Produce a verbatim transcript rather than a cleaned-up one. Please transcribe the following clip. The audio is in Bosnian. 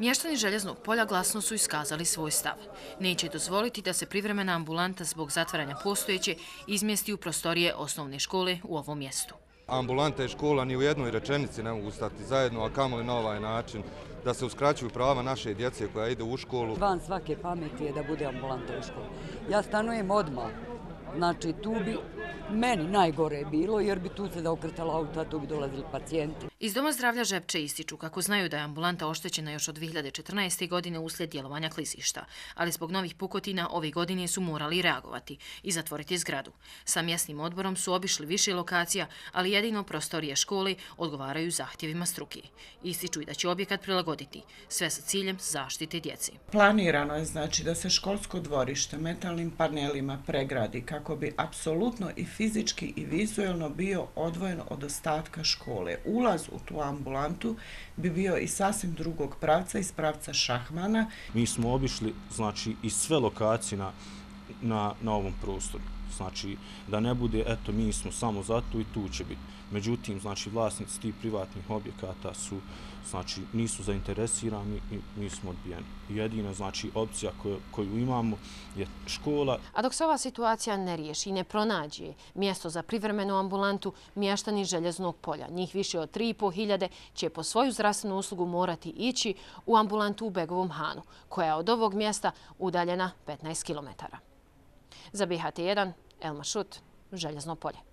Mještani Željeznog polja glasno su iskazali svoj stav. Neće dozvoliti da se privremena ambulanta zbog zatvaranja postojeće izmjesti u prostorije osnovne škole u ovom mjestu. Ambulanta i škola ni u jednoj rečenici ne mogu stati zajedno, a kamoli na ovaj način da se uskraćuju prava naše djece koja ide u školu. Van svake pameti je da bude ambulanta u školi. Ja stanujem odmah. Znači, tu bi meni najgore bilo, jer bi tu se da okretala auta, tu bi dolazili pacijenti. Iz Doma zdravlja Žepče ističu kako znaju da je ambulanta oštećena još od dvije hiljade četrnaeste. godine uslijed djelovanja klizišta, ali zbog novih pukotina ove godine su morali reagovati i zatvoriti zgradu. Sa mjesnim odborom su obišli više lokacija, ali jedino prostorije škole odgovaraju zahtjevima struke. Ističu i da će objekat prilagoditi, sve sa ciljem zaštite djece. Planirano je znači da se školsko dvorište metalnim panelima pregradi kako bi apsolutno i fizički i vizuelno bio odvojen od ostatka škole. Ulaz u tu ambulantu bi bio i sasvim drugog pravca, iz pravca Šahmana. Mi smo obišli znači i sve lokacije na, na, na ovom prostoru. Znači da ne bude eto mi smo samo za tu i tu će biti. Međutim, znači vlasnici tih privatnih objekata su znači nisu zainteresirani i mi smo odbijeni. Jedina znači opcija koju, koju imamo je škola. A dok se ova situacija ne riješi i ne pronađe mjesto za privremenu ambulantu, mještani Željeznog polja, njih više od tri i po hiljade, će po svoju zdravstvenu uslugu morati ići u ambulantu u Begovom Hanu, koja je od ovog mjesta udaljena petnaest kilometara. Za B H T jedan, Elma Šut, Željezno polje.